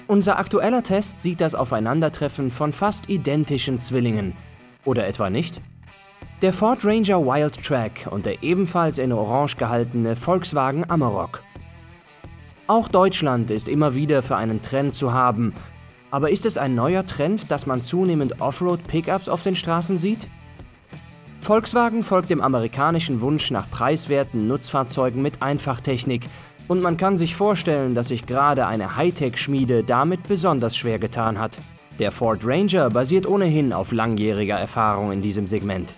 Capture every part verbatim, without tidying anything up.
Unser aktueller Test sieht das Aufeinandertreffen von fast identischen Zwillingen. Oder etwa nicht? Der Ford Ranger Wildtrak und der ebenfalls in Orange gehaltene Volkswagen Amarok. Auch Deutschland ist immer wieder für einen Trend zu haben. Aber ist es ein neuer Trend, dass man zunehmend Offroad-Pickups auf den Straßen sieht? Volkswagen folgt dem amerikanischen Wunsch nach preiswerten Nutzfahrzeugen mit Einfachtechnik. Und man kann sich vorstellen, dass sich gerade eine Hightech-Schmiede damit besonders schwer getan hat. Der Ford Ranger basiert ohnehin auf langjähriger Erfahrung in diesem Segment.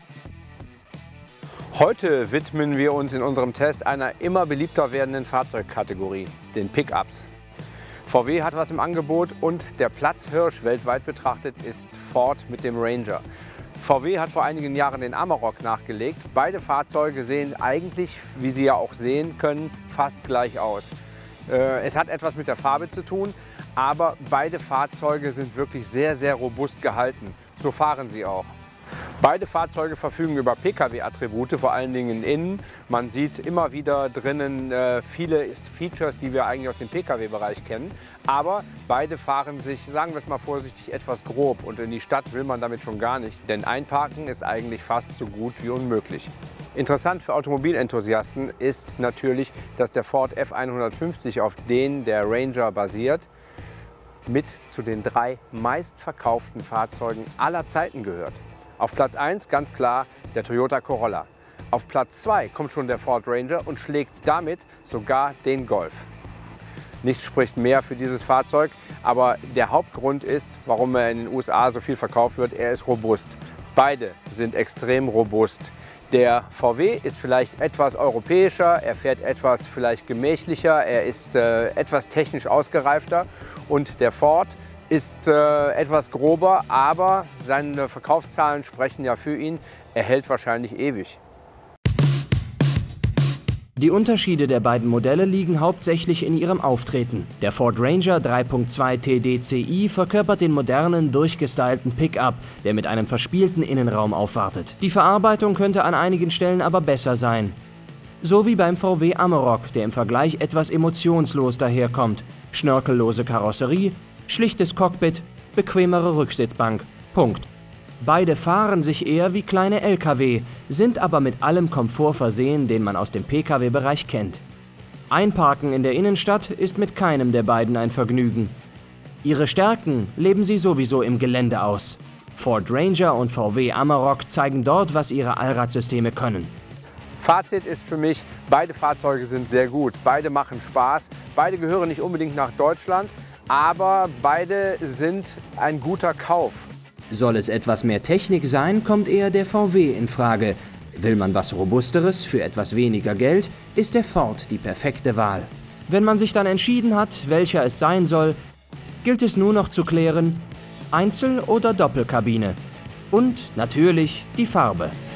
Heute widmen wir uns in unserem Test einer immer beliebter werdenden Fahrzeugkategorie, den Pickups. V W hat was im Angebot und der Platzhirsch weltweit betrachtet ist Ford mit dem Ranger. V W hat vor einigen Jahren den Amarok nachgelegt. Beide Fahrzeuge sehen eigentlich, wie Sie ja auch sehen können, fast gleich aus. Äh, es hat etwas mit der Farbe zu tun, aber beide Fahrzeuge sind wirklich sehr, sehr robust gehalten. So fahren sie auch. Beide Fahrzeuge verfügen über Pkw-Attribute, vor allen Dingen innen. Man sieht immer wieder drinnen äh, viele Features, die wir eigentlich aus dem Pkw-Bereich kennen. Aber beide fahren sich, sagen wir es mal vorsichtig, etwas grob. Und in die Stadt will man damit schon gar nicht, denn Einparken ist eigentlich fast so gut wie unmöglich. Interessant für Automobilenthusiasten ist natürlich, dass der Ford F hundertfünfzig, auf den der Ranger basiert, mit zu den drei meistverkauften Fahrzeugen aller Zeiten gehört. Auf Platz eins ganz klar der Toyota Corolla. Auf Platz zwei kommt schon der Ford Ranger und schlägt damit sogar den Golf. Nichts spricht mehr für dieses Fahrzeug, aber der Hauptgrund ist, warum er in den U S A so viel verkauft wird, er ist robust. Beide sind extrem robust. Der V W ist vielleicht etwas europäischer, er fährt etwas vielleicht gemächlicher, er ist äh, etwas technisch ausgereifter und der Ford ist äh, etwas grober, aber seine Verkaufszahlen sprechen ja für ihn. Er hält wahrscheinlich ewig. Die Unterschiede der beiden Modelle liegen hauptsächlich in ihrem Auftreten. Der Ford Ranger drei Punkt zwei T D C i verkörpert den modernen, durchgestylten Pickup, der mit einem verspielten Innenraum aufwartet. Die Verarbeitung könnte an einigen Stellen aber besser sein. So wie beim V W Amarok, der im Vergleich etwas emotionslos daherkommt. Schnörkellose Karosserie, schlichtes Cockpit, bequemere Rücksitzbank. Punkt. Beide fahren sich eher wie kleine L K W, sind aber mit allem Komfort versehen, den man aus dem Pkw-Bereich kennt. Einparken in der Innenstadt ist mit keinem der beiden ein Vergnügen. Ihre Stärken leben sie sowieso im Gelände aus. Ford Ranger und V W Amarok zeigen dort, was ihre Allradsysteme können. Fazit ist für mich, beide Fahrzeuge sind sehr gut, beide machen Spaß, beide gehören nicht unbedingt nach Deutschland, aber beide sind ein guter Kauf. Soll es etwas mehr Technik sein, kommt eher der V W in Frage. Will man was Robusteres für etwas weniger Geld, ist der Ford die perfekte Wahl. Wenn man sich dann entschieden hat, welcher es sein soll, gilt es nur noch zu klären, Einzel- oder Doppelkabine. Und natürlich die Farbe.